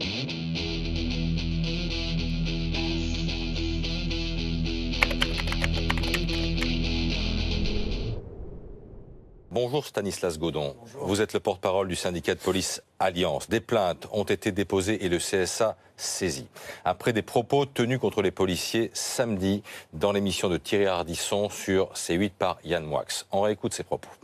Bonjour Stanislas Godon. Bonjour. Vous êtes le porte-parole du syndicat de police Alliance. Des plaintes ont été déposées et le CSA saisi. Après des propos tenus contre les policiers samedi dans l'émission de Thierry Ardisson sur C8 par Yann Moix. On réécoute ces propos.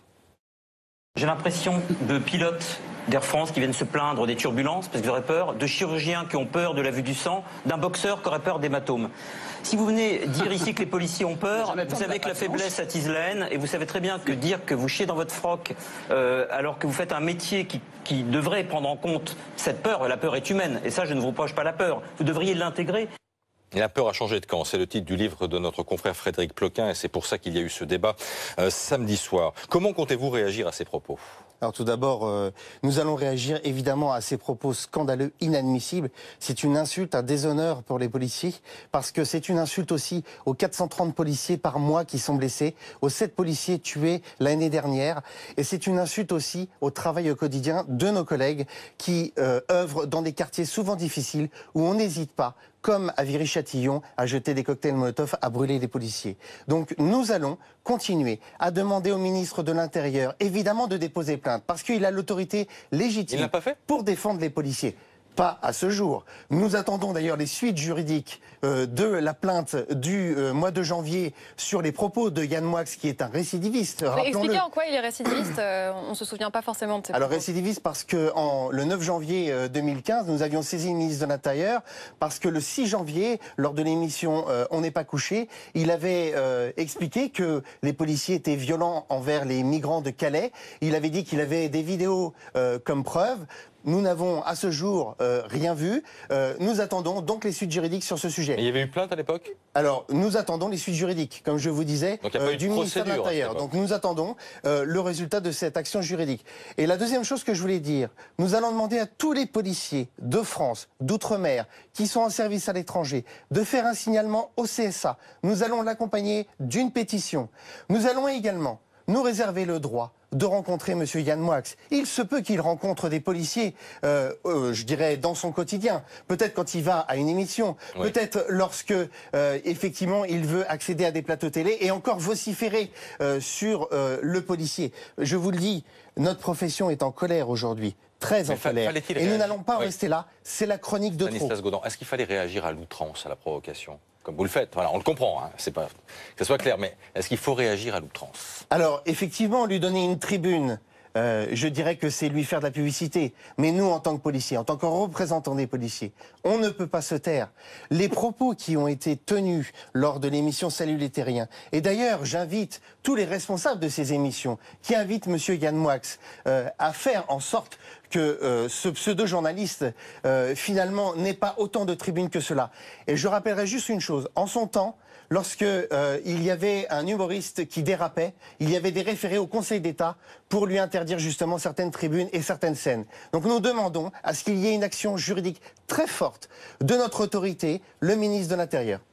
J'ai l'impression de pilotes d'Air France qui viennent se plaindre des turbulences parce qu'ils auraient peur, de chirurgiens qui ont peur de la vue du sang, d'un boxeur qui aurait peur d'hématomes. Si vous venez dire ici que les policiers ont peur, vous savez que la faiblesse attise la haine et vous savez très bien que dire que vous chiez dans votre froc alors que vous faites un métier qui devrait prendre en compte cette peur, la peur est humaine et ça je ne vous reproche pas la peur, vous devriez l'intégrer. Et la peur a changé de camp, c'est le titre du livre de notre confrère Frédéric Ploquin et c'est pour ça qu'il y a eu ce débat samedi soir. Comment comptez-vous réagir à ces propos ? Alors tout d'abord, nous allons réagir évidemment à ces propos scandaleux, inadmissibles. C'est une insulte, un déshonneur pour les policiers, parce que c'est une insulte aussi aux 430 policiers par mois qui sont blessés, aux 7 policiers tués l'année dernière. Et c'est une insulte aussi au travail au quotidien de nos collègues qui œuvrent dans des quartiers souvent difficiles où on n'hésite pas, comme à Viry-Châtillon, à jeter des cocktails Molotov, à brûler des policiers. Donc nous allons continuer à demander au ministre de l'Intérieur, évidemment, de déposer plainte, parce qu'il a l'autorité légitime pour défendre les policiers. Pas à ce jour. Nous attendons d'ailleurs les suites juridiques de la plainte du mois de janvier sur les propos de Yann Moix, qui est un récidiviste. Expliquez en quoi il est récidiviste, on ne se souvient pas forcément de ces propos. Alors récidiviste parce que le 9 janvier 2015, nous avions saisi le ministre de l'Intérieur, parce que le 6 janvier, lors de l'émission On n'est pas couché, il avait expliqué que les policiers étaient violents envers les migrants de Calais. Il avait dit qu'il avait des vidéos comme preuve. Nous n'avons à ce jour rien vu. Nous attendons donc les suites juridiques sur ce sujet. Et il y avait eu plainte à l'époque ? Alors, nous attendons les suites juridiques, comme je vous disais, du ministère de l'Intérieur. Donc nous attendons le résultat de cette action juridique. Et la deuxième chose que je voulais dire, nous allons demander à tous les policiers de France, d'outre-mer, qui sont en service à l'étranger, de faire un signalement au CSA. Nous allons l'accompagner d'une pétition. Nous allons également nous réserver le droit de rencontrer M. Yann Moix. Il se peut qu'il rencontre des policiers, je dirais, dans son quotidien. Peut-être quand il va à une émission, oui. Peut-être lorsque, effectivement, il veut accéder à des plateaux télé et encore vociférer sur le policier. Je vous le dis, notre profession est en colère aujourd'hui. Très en colère. Et nous n'allons pas rester là. C'est la chronique de trop. Godon, est-ce qu'il fallait réagir à l'outrance, à la provocation ? Comme vous le faites, voilà, on le comprend, hein, c'est pas que ce soit clair, mais est-ce qu'il faut réagir à l'outrance ? Alors, effectivement, lui donner une tribune, je dirais que c'est lui faire de la publicité. Mais nous, en tant que policiers, en tant que représentants des policiers, on ne peut pas se taire. Les propos qui ont été tenus lors de l'émission Salut les Terriens, et d'ailleurs, j'invite tous les responsables de ces émissions, qui invitent M. Yann Moix à faire en sorte que ce pseudo-journaliste, finalement, n'ait pas autant de tribunes que cela. Et je rappellerai juste une chose. En son temps, lorsque il y avait un humoriste qui dérapait, il y avait des référés au Conseil d'État pour lui interdire justement certaines tribunes et certaines scènes. Donc nous demandons à ce qu'il y ait une action juridique très forte de notre autorité, le ministre de l'Intérieur.